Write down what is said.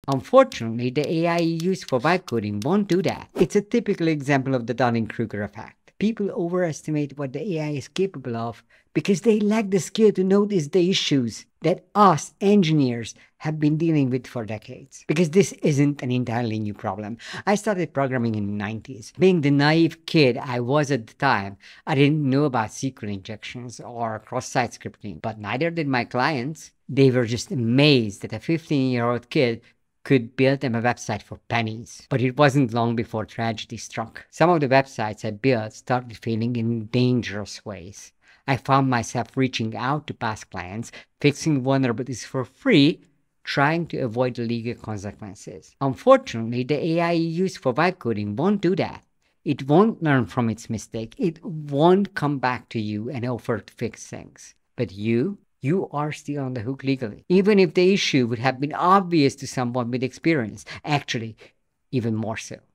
Unfortunately, the AI you use for vibe coding won't do that. It's a typical example of the Dunning-Kruger effect. People overestimate what the AI is capable of because they lack the skill to notice the issues that us engineers have been dealing with for decades. Because this isn't an entirely new problem. I started programming in the 90s. Being the naive kid I was at the time, I didn't know about SQL injections or cross-site scripting, but neither did my clients. They were just amazed that a 15-year-old kid could build them a website for pennies. But it wasn't long before tragedy struck. Some of the websites I built started failing in dangerous ways. I found myself reaching out to past clients, fixing vulnerabilities for free, trying to avoid the legal consequences. Unfortunately, the AI you use for vibe coding won't do that. It won't learn from its mistake. It won't come back to you and offer to fix things. But you are still on the hook legally, even if the issue would have been obvious to someone with experience. Actually, even more so.